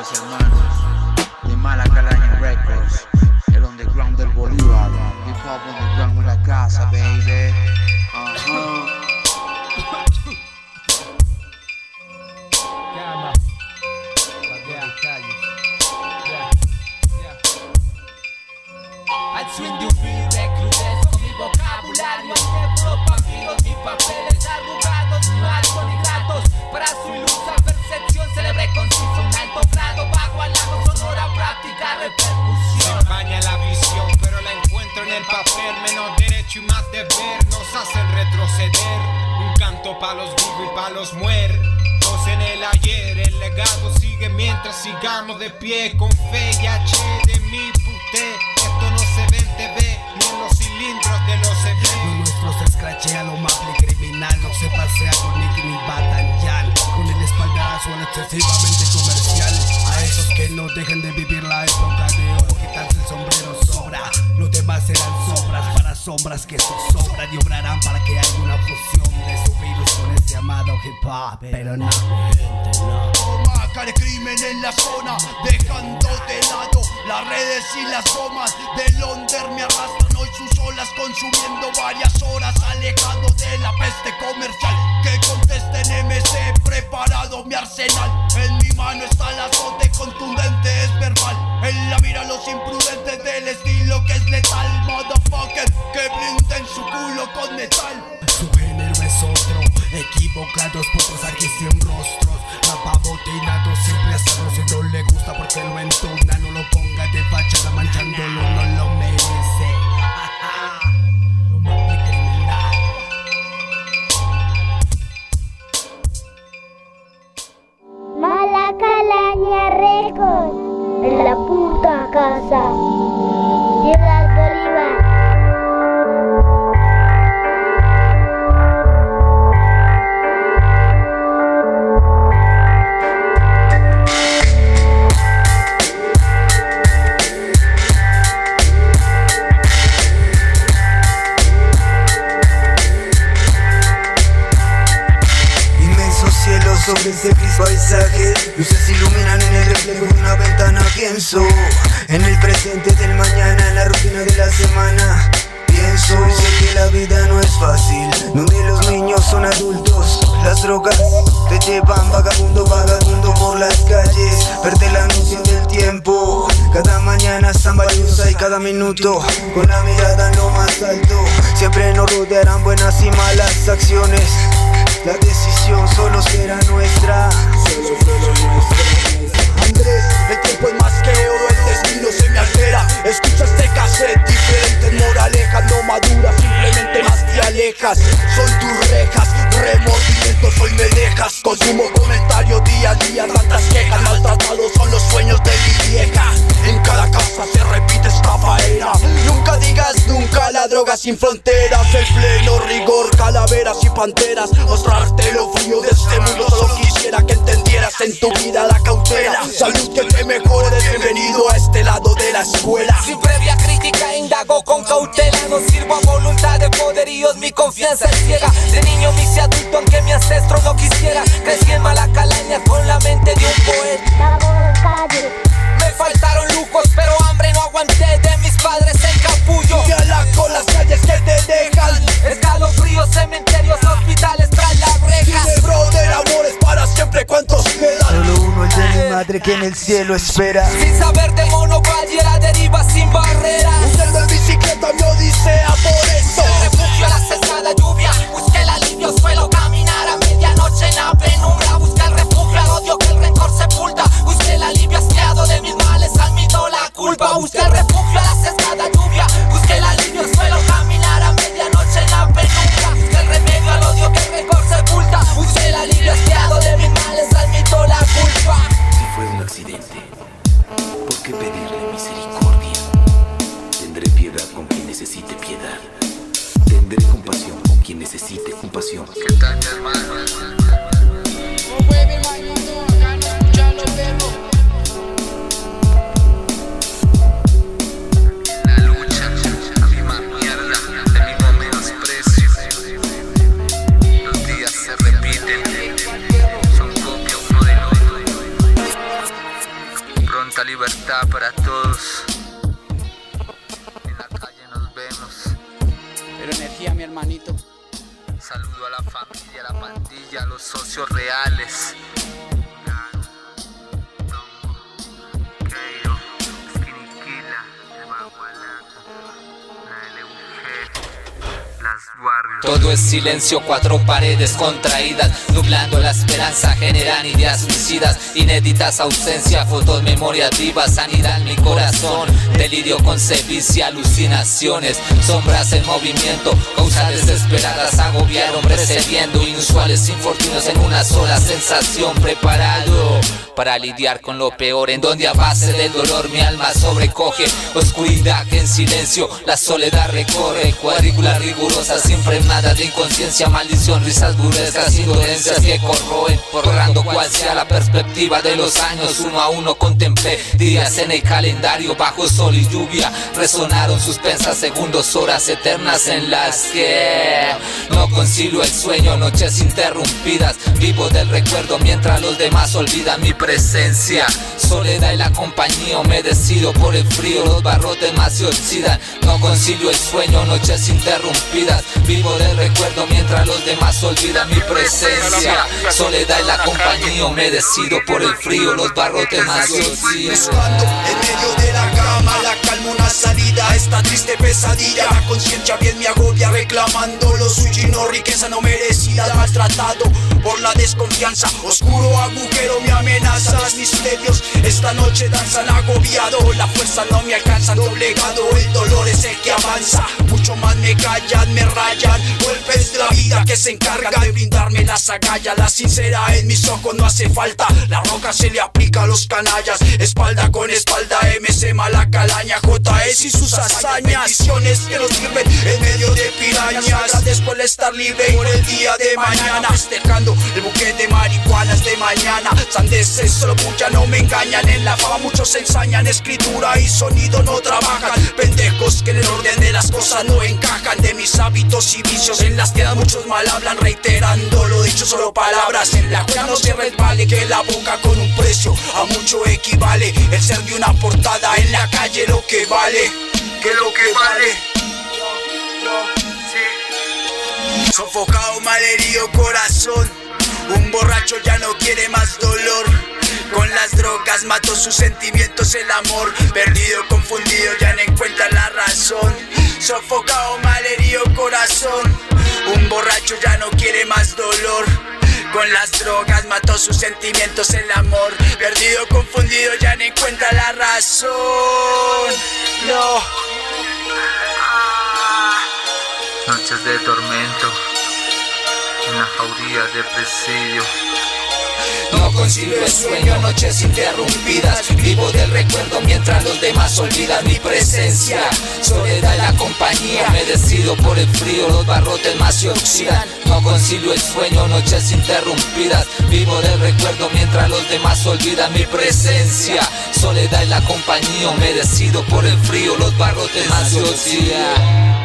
mis hermanos de Mala Calaña Records, el underground del Bolívar, hip hop underground en la casa, baby. Al swing de un beat recrudezco mi vocabulario, quebro papiros, mis papeles arrugados, no algo ni gratos. Para su ilusa percepción celebré conciso un alto grado, bajo halago sonora práctica repercusión. Me empaña la visión, pero la encuentro en el papel. Menos derecho y más deber nos hacen retroceder. Un canto pa' los vivos y pa' los muertos en el ayer. El legado sigue mientras sigamos de pie, con fe y H de mi puté. Esto no se ve en TV ni en los cilindros de los EP. Lo nuestro se escrachea, lo maple criminal. No se pasea con Nicky ni Batanyan, con el espaldarazo excesivamente comercial. A esos que no dejen de vivir la época de oro, quitarse el sombrero sobra. Los demás serán sobras para sombras que zozobran y obrarán para que haya una fusión de su virus con ese amado hip hop. Pero no, gente, no. Maca de crimen en la zona, dejando de lado las redes y las tomas del under. Me arrastran hoy sus olas, consumiendo varias horas, alejado de la peste comercial. Que contesten MC, preparado mi arsenal. En mi mano está el azote contundente, es verbal. En la mira los imprudentes del estilo que es letal. Motherfucker, que brinden su culo con metal. Su género es otro, equivocados pocos aquí sin rostros. Rapabotinado siempre asado, si no le gusta porque lo entona. No lo ponga de fachada manchándolo, no lo merece. Lo más criminal. Mala Calaña Records, en la puta casa. Ciudad Bolívar. Sobre ese gris paisaje, luces iluminan en el reflejo de una ventana. Pienso en el presente del mañana, en la rutina de la semana. Pienso, sé que la vida no es fácil, donde los niños son adultos. Las drogas te llevan vagabundo, vagabundo por las calles. Perde la noción del tiempo, cada mañana zamballosa y cada minuto con la mirada en lo más alto. Siempre nos rodearán buenas y malas acciones. La decisión solo será nuestra. Andrés, el tiempo es más que oro, el destino se me altera. Escucha este cassette, diferentes moralejas. No maduras, simplemente más te alejas. Son tus rejas, remordimientos hoy me dejas. Consumo comentario día a día, tantas quejas. Maltratados son los sueños de mi vieja. En cada casa se repite esta faena. Nunca digas nunca, la droga sin fronteras. El pleno rigor, calaveras y panteras. Mostrarte lo frío de este mundo. Solo quisiera que entendieras en tu vida la cautela. Salud, que te mejore, bienvenido a este lado de la escuela. Sin previa crítica indago con cautela. No sirvo a voluntad de poderíos, mi confianza es ciega. De niño me hice adulto aunque mi ancestro no quisiera. Crecí en Mala Calaña con la mente de un poeta. Me faltaron lujos pero hambre no aguanté. De mis padres el capullo y con las calles que te dejan. Escalofríos, cementerios, hospitales tras la reja. Dile brother, amores para siempre, ¿cuántos quedan? Solo uno, el de mi madre que en el cielo espera. Sin saber de monovalle, la deriva sin barreras. Usando en bicicleta mi odisea por eso. El refugio a la cesada lluvia, busqué el alivio, suelo caminar a medianoche en la penumbra. Busqué el refugio al odio que el rencor sepulta. Busqué el alivio asqueado de mis males, admito la culpa. Busqué el refugio a la cesada lluvia, busqué el alivio, suelo caminar a medianoche en la penumbra. Busqué el remedio al odio que el rencor sepulta. Busqué el alivio asqueado de mis males, admito la culpa. Si fue un accidente, ¿por qué pedirle misericordia? Tendré piedad con quien necesite piedad. Tendré compasión con quien necesite compasión. ¿Qué tal, mi hermano? La lucha, la misma mierda, el mismo menosprecio. Los días se repiten, son copia uno del otro. Esta libertad para todos. En la calle nos vemos. Pero energía, mi hermanito. Saludo a la familia, a la pandilla, a los socios reales. Todo es silencio, cuatro paredes contraídas, nublando la esperanza, generan ideas suicidas, inéditas ausencia, fotos, memorias vivas, sanidad en mi corazón, delirio con sevicia, alucinaciones, sombras en movimiento, causas desesperadas, agobiar hombres cediendo, inusuales infortunios en una sola sensación, preparado para lidiar con lo peor, en donde a base del dolor mi alma sobrecoge, oscuridad que en silencio la soledad recorre, cuadrícula rigurosa, siempre nada de inconsciencia, maldición, risas burlescas, indolencias que corroen, borrando cual sea la perspectiva de los años, uno a uno contemplé días en el calendario, bajo sol y lluvia, resonaron suspensas segundos, horas eternas en las que no concilio el sueño, noches interrumpidas, vivo del recuerdo mientras los demás olvidan mi presencia, soledad y la compañía, humedecido por el frío, los barrotes más se oxidan, no concilio el sueño, noches interrumpidas, vivo del recuerdo mientras los demás olvidan mi presencia, soledad y la compañía, humedecido por el frío, los barrotes más se oxidan. Buscando en medio de la cama la calma, una salida a esta triste pesadilla, la conciencia bien me agobia, reclamando lo suyo y no riqueza no merecida, maltratado por la desconfianza, oscuro agujero me amenaza, misterios esta noche danzan agobiado, la fuerza no me alcanza, doblegado, el dolor es el que avanza, mucho más me callan, me rayan, golpes de la vida que se encargan de brindarme las agallas, la sincera en mis ojos no hace falta, la roca se le aplica a los canallas, espalda con espalda, MC mala calaña, JS y sus hazañas, bendiciones que nos sirven en medio de pirañas, agradezco el estar libre por el día de mañana, festejando el buque de marihuanas de mañana, sandeces solo puya no me engañan, en la fama muchos ensañan, escritura y sonido no trabajan, pendejos que en el orden de las cosas no encajan, de mis hábitos y vicios en las tiendas muchos mal hablan, reiterando lo dicho solo palabras, en la cual no se resbale, que la boca con un precio a mucho equivale, el ser de una portada en la calle lo que vale, que lo que vale. Sofocado, malherido corazón, un borracho ya no quiere más dolor, con las drogas mató sus sentimientos, el amor, perdido, confundido, ya no encuentra la razón. Sofocado, malherido corazón, un borracho ya no quiere más dolor, con las drogas mató sus sentimientos, el amor, perdido, confundido, ya no encuentra la razón. No. Noches de tormento en las jaurías de presidio. No concilio el sueño, noches interrumpidas, vivo del recuerdo mientras los demás olvidan mi presencia, soledad y la compañía, humedecido por el frío, los barrotes más se oxidan. No concilio el sueño, noches interrumpidas, vivo del recuerdo mientras los demás olvidan mi presencia, soledad y la compañía, humedecido por el frío, los barrotes más se oxidan.